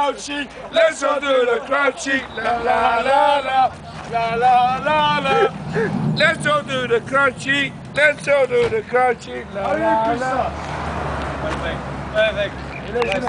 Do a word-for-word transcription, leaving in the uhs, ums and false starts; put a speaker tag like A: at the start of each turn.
A: crouchy. Let's all do the crouchy. La la la la. La la la la. Let's all do the crouchy. Let's all do the crouchy. La la la.
B: Perfect. Perfect.